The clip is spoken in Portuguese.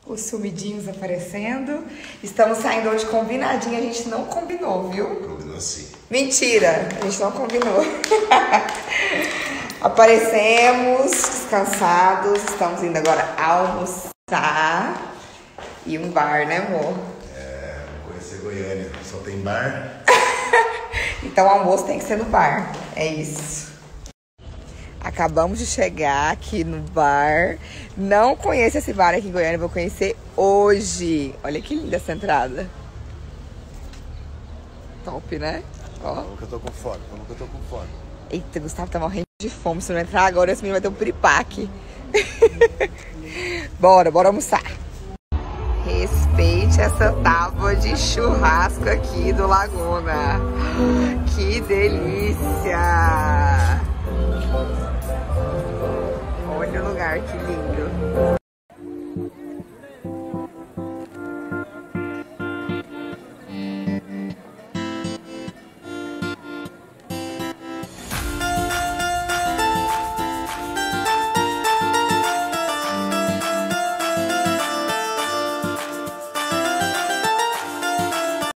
Os sumidinhos aparecendo. Estamos saindo hoje combinadinho. A gente não combinou, viu? Combinou sim. Mentira, a gente não combinou. Aparecemos descansados. Estamos indo agora almoçar. E um bar, né, amor? É, vou conhecer Goiânia. Só tem bar. Então o almoço tem que ser no bar. É isso. Acabamos de chegar aqui no bar. Não conheço esse bar aqui em Goiânia, vou conhecer hoje. Olha que linda essa entrada. Top, né? Ó. Como que eu tô com fome? Eita, Gustavo tá morrendo de fome. Se não entrar agora, esse menino vai ter um piripaque. Bora almoçar. Respeite essa tábua de churrasco aqui do Laguna. Que delícia! Olha o lugar, que lindo.